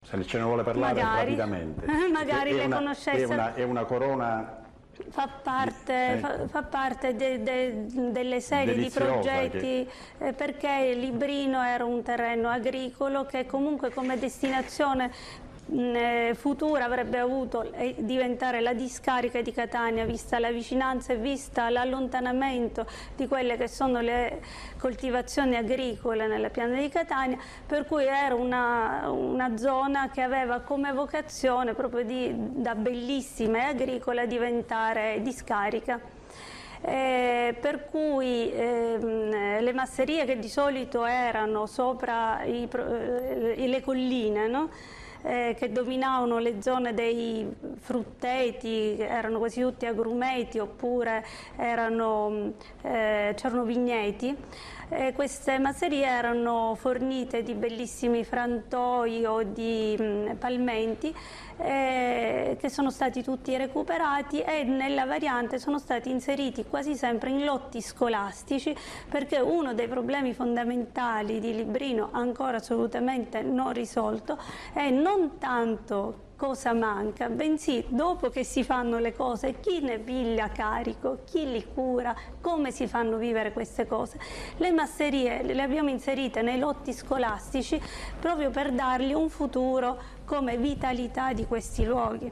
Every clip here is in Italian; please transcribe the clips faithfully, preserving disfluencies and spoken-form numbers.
Se ce ne vuole parlare magari, rapidamente. magari è le una, conoscesse. È una, è una corona... Fa parte, eh, fa, fa parte de, de, delle serie di progetti che... eh, perché Librino era un terreno agricolo che comunque come destinazione mh, futura avrebbe avuto eh, diventare la discarica di Catania, vista la vicinanza e vista l'allontanamento di quelle che sono le coltivazioni agricole nella piana di Catania, per cui era una, una zona che aveva come vocazione proprio di, da bellissima e agricola diventare discarica. Eh, per cui ehm, le masserie che di solito erano sopra i, eh, le colline, no? eh, che dominavano le zone dei frutteti, erano quasi tutti agrumeti oppure eh, c'erano vigneti. Eh, queste masserie erano fornite di bellissimi frantoi o di mh, palmenti eh, che sono stati tutti recuperati e nella variante sono stati inseriti quasi sempre in lotti scolastici, perché uno dei problemi fondamentali di Librino ancora assolutamente non risolto è non tanto cosa manca, bensì dopo che si fanno le cose chi ne piglia carico, chi li cura, come si fanno vivere queste cose. Le masserie le abbiamo inserite nei lotti scolastici proprio per dargli un futuro come vitalità di questi luoghi.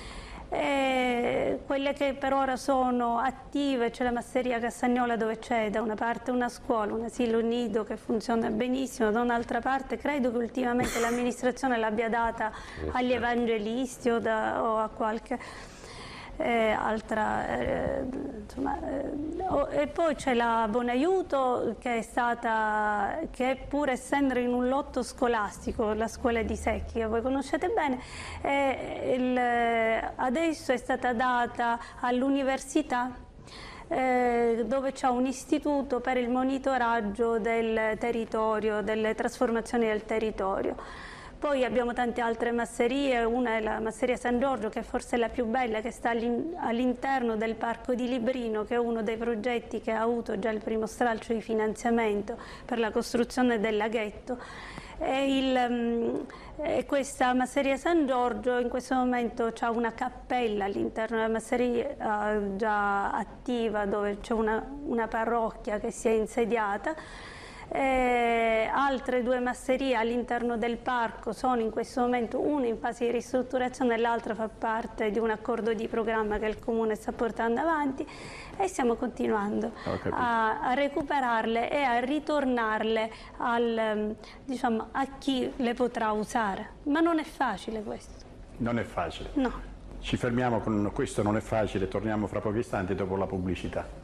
E quelle che per ora sono attive, c'è la masseria Cassagnola dove c'è da una parte una scuola, un asilo nido che funziona benissimo, da un'altra parte credo che ultimamente l'amministrazione l'abbia data agli evangelisti o, da, o a qualche eh, altra, eh, insomma, eh, oh, e poi c'è la Bonaiuto che è stata, che pur essendo in un lotto scolastico, la scuola di Secchi che voi conoscete bene, eh, il, adesso è stata data all'università eh, dove c'è un istituto per il monitoraggio del territorio, delle trasformazioni del territorio. Poi abbiamo tante altre masserie, una è la masseria San Giorgio che è forse la più bella, che sta all'interno del parco di Librino, che è uno dei progetti che ha avuto già il primo stralcio di finanziamento per la costruzione del laghetto. E, il, e questa masseria San Giorgio in questo momento ha una cappella all'interno della masseria eh, già attiva, dove c'è una, una parrocchia che si è insediata. Eh, altre due masserie all'interno del parco sono in questo momento una in fase di ristrutturazione e l'altra fa parte di un accordo di programma che il Comune sta portando avanti e stiamo continuando a, a recuperarle e a ritornarle al, diciamo, a chi le potrà usare, ma non è facile questo. Non è facile? No. Ci fermiamo con questo, non è facile, torniamo fra pochi istanti dopo la pubblicità.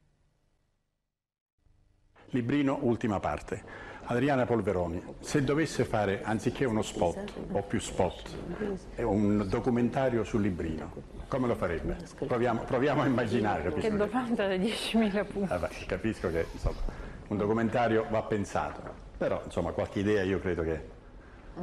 Librino, ultima parte. Adriana Polveroni, se dovesse fare, anziché uno spot o più spot, un documentario sul Librino, come lo farebbe? Proviamo, proviamo a immaginare. Capisco che domanda da diecimila punti. Vabbè, capisco che insomma, un documentario va pensato, però insomma qualche idea io credo che... Mm.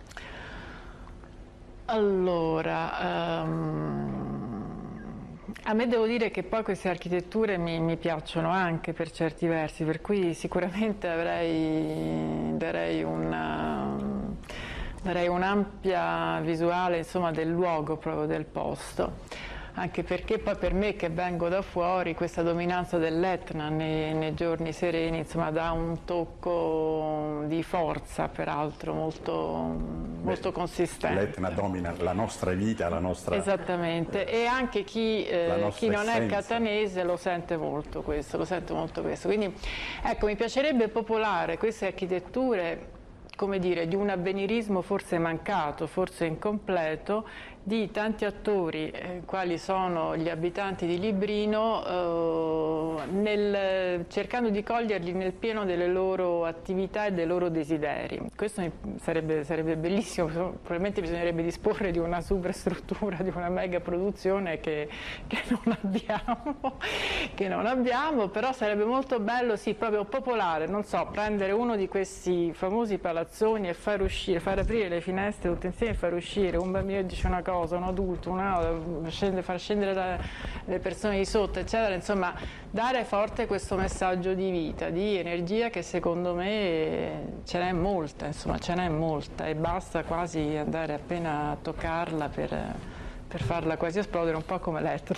Allora... Um... A me devo dire che poi queste architetture mi, mi piacciono anche per certi versi, per cui sicuramente avrei, darei una, darei un'ampia visuale, insomma, del luogo proprio del posto. Anche perché poi per me che vengo da fuori questa dominanza dell'Etna nei, nei giorni sereni insomma dà un tocco di forza peraltro molto, Beh, molto consistente. L'Etna domina la nostra vita, la nostra... Esattamente, eh, e anche chi, eh, chi non essenza. è catanese lo sente molto questo, lo sente molto questo. Quindi ecco, mi piacerebbe popolare queste architetture, come dire, di un avvenirismo forse mancato, forse incompleto, di tanti attori, eh, quali sono gli abitanti di Librino, eh, nel, cercando di coglierli nel pieno delle loro attività e dei loro desideri. Questo sarebbe, sarebbe bellissimo, probabilmente bisognerebbe disporre di una superstruttura, di una mega produzione che, che, non abbiamo, che non abbiamo, però sarebbe molto bello, sì, proprio popolare, non so, prendere uno di questi famosi palazzoni e far uscire, far aprire le finestre tutte insieme e far uscire un bambino che dice una cosa, cosa, un adulto, un scende, far scendere la, le persone di sotto, eccetera, insomma dare forte questo messaggio di vita, di energia che secondo me ce n'è molta, insomma ce n'è molta e basta quasi andare appena a toccarla per, per farla quasi esplodere, un po' come l'Etna.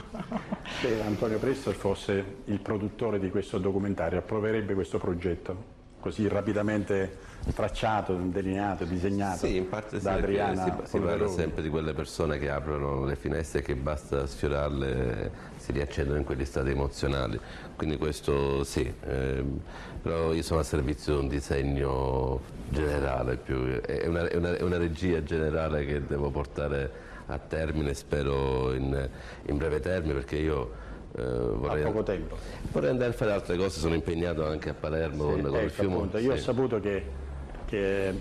Se Antonio Prestor fosse il produttore di questo documentario, approverebbe questo progetto? Così rapidamente tracciato, delineato, disegnato. Sì, in parte sì, da Adriana si, si parla sempre di quelle persone che aprono le finestre e che basta sfiorarle si riaccendono in quegli stati emozionali, quindi questo sì, ehm, però io sono a servizio di un disegno generale, più, è, una, è, una, è una regia generale che devo portare a termine, spero in, in breve termine, perché io Eh, vorrei, a poco tempo. Vorrei andare a fare altre cose, sono impegnato anche a Palermo sì, con, con ecco, il fiume. Appunto, io sì. ho saputo che, che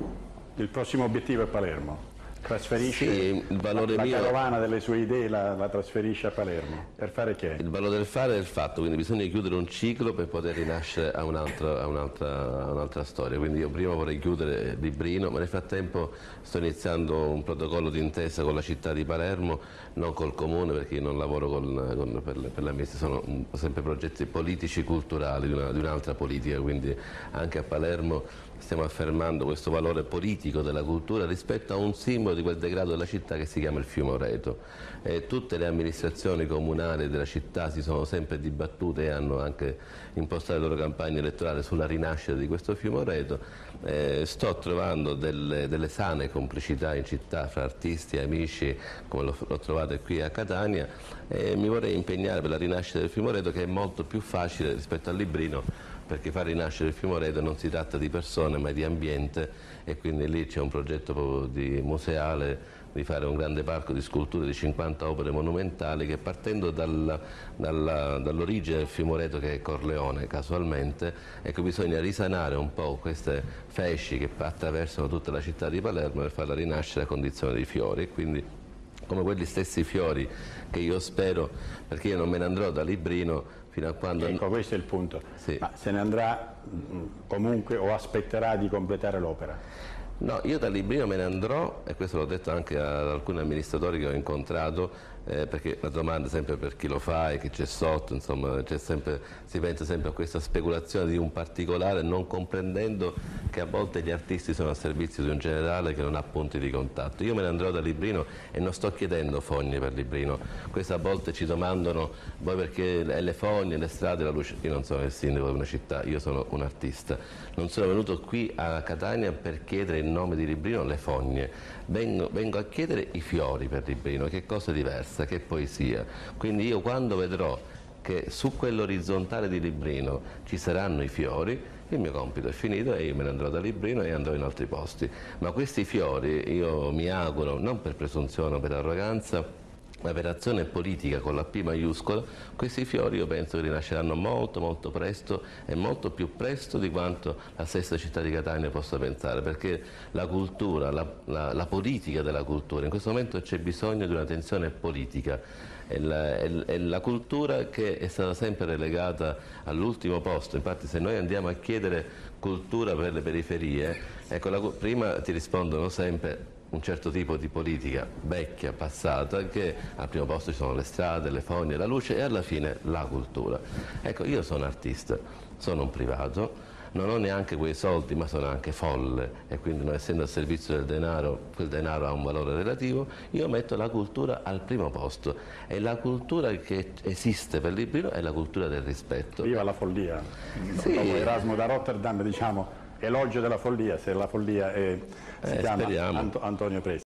il prossimo obiettivo è Palermo. Trasferisce sì, il valore la, mio, la carovana delle sue idee, la, la trasferisce a Palermo. Per fare che? Il valore del fare è il fatto, quindi bisogna chiudere un ciclo per poter rinascere a un'altra, a un'altra, a un'altra storia. Quindi io prima vorrei chiudere Librino, ma nel frattempo sto iniziando un protocollo d'intesa con la città di Palermo, non col comune, perché io non lavoro con, con, per, per l'amministrazione, sono sempre progetti politici, culturali, di, una, di un'altra politica, quindi anche a Palermo stiamo affermando questo valore politico della cultura rispetto a un simbolo di quel degrado della città che si chiama il fiume Oreto. E tutte le amministrazioni comunali della città si sono sempre dibattute e hanno anche impostato le loro campagne elettorali sulla rinascita di questo fiume Oreto. Eh, sto trovando delle, delle sane complicità in città fra artisti e amici, come l'ho, l'ho trovato qui a Catania, e mi vorrei impegnare per la rinascita del fiume Oreto, che è molto più facile rispetto al Librino, perché far rinascere il fiume Oreto non si tratta di persone ma di ambiente, e quindi lì c'è un progetto proprio di museale, di fare un grande parco di sculture di cinquanta opere monumentali che, partendo dalla, dalla, dall'origine del fiume Oreto, che è Corleone casualmente, ecco, bisogna risanare un po' queste feci che attraversano tutta la città di Palermo per farla rinascere a condizione di fiori, e quindi come quegli stessi fiori che io spero, perché io non me ne andrò da Librino fino a quando... Ecco, questo è il punto. Sì. Ma se ne andrà comunque o aspetterà di completare l'opera? No, io da Librino me ne andrò, e questo l'ho detto anche ad alcuni amministratori che ho incontrato, eh, perché la domanda è sempre per chi lo fa e chi c'è sotto, insomma, c'è sempre, si pensa sempre a questa speculazione di un particolare, non comprendendo che a volte gli artisti sono a servizio di un generale che non ha punti di contatto. Io me ne andrò da Librino e non sto chiedendo fogne per Librino. Queste a volte ci domandano, voi perché le fogne, le strade, la luce. Io non sono il sindaco di una città, io sono un artista. Non sono venuto qui a Catania per chiedere in nome di Librino le fogne, vengo, vengo a chiedere i fiori per Librino, che cosa diversa, che poesia. Quindi io, quando vedrò che su quell'orizzontale di Librino ci saranno i fiori, il mio compito è finito e io me ne andrò da Librino e andrò in altri posti. Ma questi fiori, io mi auguro, non per presunzione o per arroganza, ma per azione politica con la P maiuscola, questi fiori io penso che rinasceranno molto molto presto, e molto più presto di quanto la stessa città di Catania possa pensare, perché la cultura, la, la, la politica della cultura, in questo momento c'è bisogno di una tensione politica. È la, è, è la cultura che è stata sempre relegata all'ultimo posto. Infatti, se noi andiamo a chiedere cultura per le periferie, ecco, la, prima ti rispondono sempre un certo tipo di politica vecchia, passata, che al primo posto ci sono le strade, le fogne, la luce, e alla fine la cultura. Ecco, io sono artista, sono un privato, non ho neanche quei soldi, ma sono anche folle, e quindi, non essendo al servizio del denaro, quel denaro ha un valore relativo. Io metto la cultura al primo posto, e la cultura che esiste per Librino è la cultura del rispetto. Viva la follia! Sì. Dopo Erasmo da Rotterdam, diciamo, elogio della follia, se la follia è, si eh, chiama speriamo. Ant- Antonio Prestor.